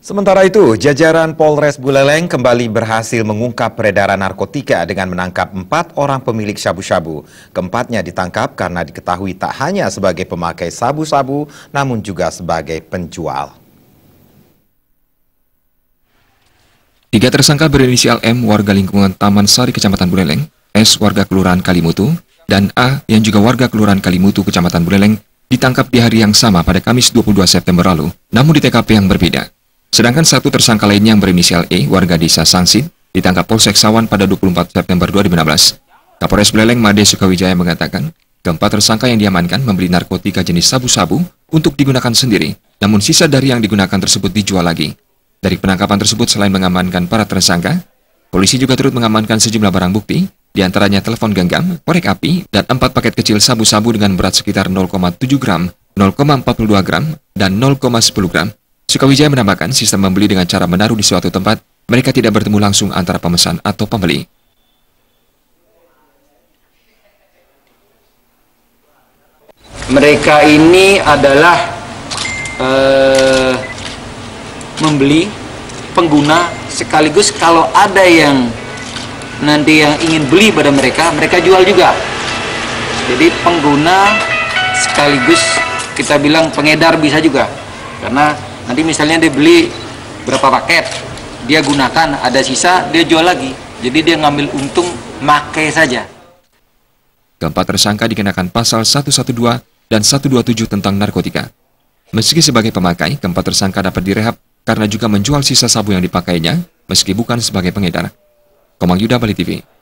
Sementara itu, jajaran Polres Buleleng kembali berhasil mengungkap peredaran narkotika dengan menangkap 4 orang pemilik sabu-sabu. Keempatnya ditangkap karena diketahui tak hanya sebagai pemakai sabu-sabu, namun juga sebagai penjual. 3 tersangka berinisial M, warga lingkungan Taman Sari, Kecamatan Buleleng, S, warga Kelurahan Kalimutu, dan A, yang juga warga Kelurahan Kalimutu, Kecamatan Buleleng, ditangkap di hari yang sama pada Kamis 22 September lalu, namun di TKP yang berbeda. Sedangkan 1 tersangka lainnya yang berinisial E, warga desa Sangsit, ditangkap Polsek Sawan pada 24 September 2016. Kapolres Buleleng Made Sukawijaya mengatakan, keempat tersangka yang diamankan membeli narkotika jenis sabu-sabu untuk digunakan sendiri, namun sisa dari yang digunakan tersebut dijual lagi. Dari penangkapan tersebut, selain mengamankan para tersangka, polisi juga turut mengamankan sejumlah barang bukti, diantaranya telepon genggam, korek api, dan 4 paket kecil sabu-sabu dengan berat sekitar 0,7 gram, 0,42 gram, dan 0,10 gram. Sukawijaya menambahkan sistem membeli dengan cara menaruh di suatu tempat, mereka tidak bertemu langsung antara pemesan atau pembeli. Mereka ini adalah membeli pengguna sekaligus kalau ada yang nanti yang ingin beli pada mereka, mereka jual juga. Jadi pengguna sekaligus kita bilang pengedar bisa juga, karena nanti misalnya dia beli berapa paket, dia gunakan, ada sisa, dia jual lagi. Jadi dia ngambil untung, makai saja. Keempat tersangka dikenakan pasal 112 dan 127 tentang narkotika. Meski sebagai pemakai, keempat tersangka dapat direhab karena juga menjual sisa sabu yang dipakainya, meski bukan sebagai pengedar. Komang Yuda, Bali TV.